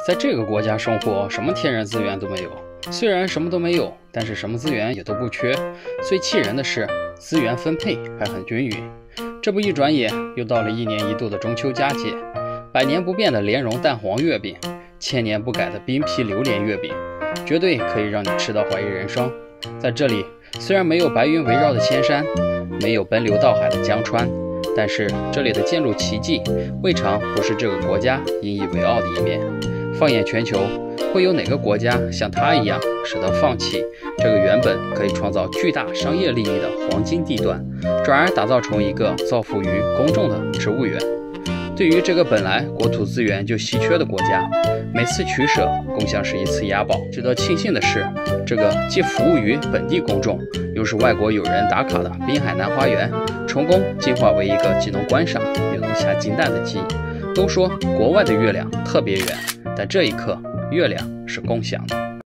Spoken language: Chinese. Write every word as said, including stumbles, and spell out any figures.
在这个国家生活，什么天然资源都没有。虽然什么都没有，但是什么资源也都不缺。最气人的是，资源分配还很均匀。这不一转眼，又到了一年一度的中秋佳节，百年不变的莲蓉蛋黄月饼，千年不改的冰皮榴莲月饼，绝对可以让你吃到怀疑人生。在这里，虽然没有白云围绕的千山，没有奔流到海的江川，但是这里的建筑奇迹，未尝不是这个国家引以为傲的一面。放眼全球，会有哪个国家像它一样舍得放弃这个原本可以创造巨大商业利益的黄金地段，转而打造成一个造福于公众的植物园？对于这个本来国土资源就稀缺的国家，每次取舍共像是一次押宝。值得庆幸的是，这个既服务于本地公众，又是外国友人打卡的滨海南花园，成功进化为一个既能观赏又能下金蛋的鸡。都说国外的月亮特别圆，但这一刻，月亮是共享的。